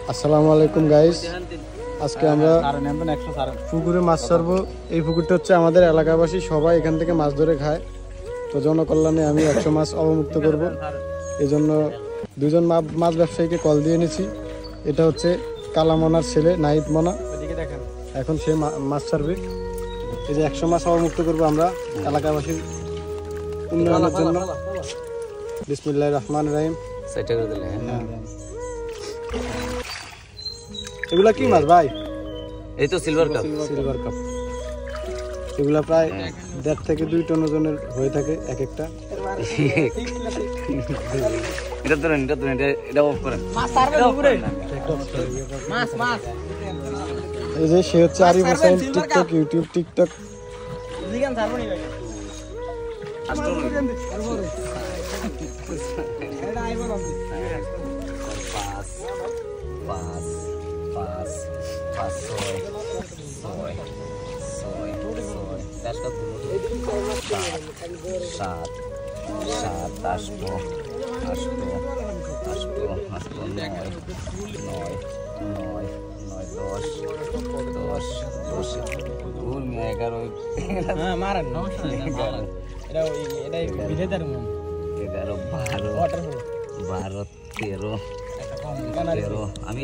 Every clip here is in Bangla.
আসসালামু আলাইকুম গাইস, আজকে আমরা পুকুরে মাছ ছাড়বো। এই পুকুরটা হচ্ছে আমাদের এলাকাবাসী সবাই এখান থেকে মাছ ধরে খায়। তো জনকল্যাণে আমি 100 মাছ অবমুক্ত করব, এই জন্য দুজন মাছ ব্যবসায়ীকে কল দিয়ে নিয়েছি। এটা হচ্ছে কালামনার ছেলে নাহিদ মনা, এখন সে মাছ ছাড়বে। এই যে 100 মাছ অবমুক্ত করবো আমরা এলাকাবাসীর উন্নয়নের জন্য। বিসমিল্লাহির রহমানির রহিম। এগুলা কি মাছ ভাই? এই তো সিলভার কাপ। সিলভার কাপ এগুলা প্রায় 1.5 থেকে 2 টন ওজনের হয়ে থাকে এক একটা। এটা অফ করেন। এই যে সে হচ্ছে Arif Hossain, TikTok, YouTube, TikTok. আমি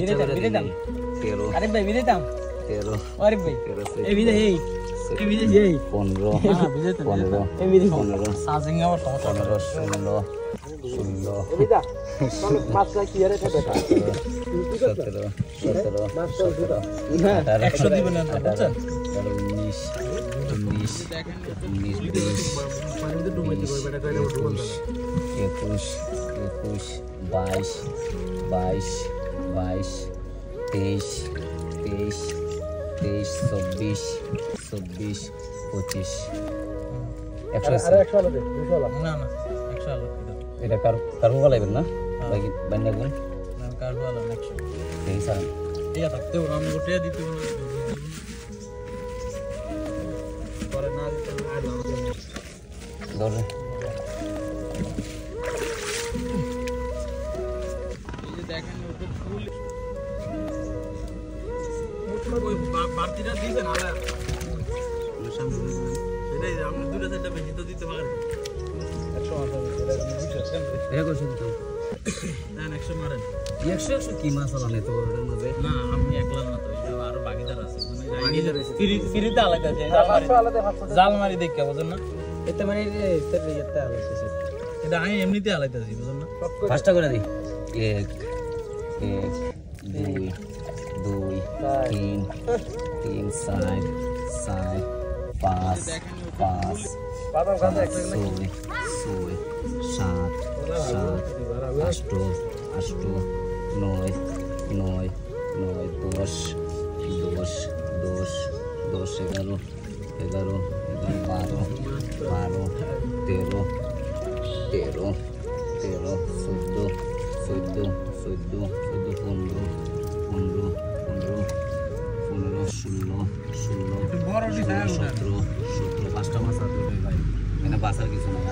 এটা কারু বলাইবেন না বান্না গুণ কারু বলা 100 এই স্যার এটা থাকতে ওরা আমি গোটে দিতে পরে না দিতে আর ধরে এই যে দেখেন ওটা ফুল ওই বাড়তিটা দিবেন আলা সামনে সেটাই আমরা দুটো সেটা বেশি তো দিতে পারি। 100 মারেন 100 কি মাছ আলাদা তো না, আমি একলা না তো, আরো বাকিদার আছে, ফ্রিতে আলাদা আছে, জাল মারি দেখে বুঝুন না, এতে মানে এটা আমি এমনিতে আলাদা আছি বুঝুন না। পাঁচটা করে দিই, 1 2 2 3 3 4 4 5 5 7 পাঁচটা মাছ আছে ভাই, এখানে বাসার কিছু না।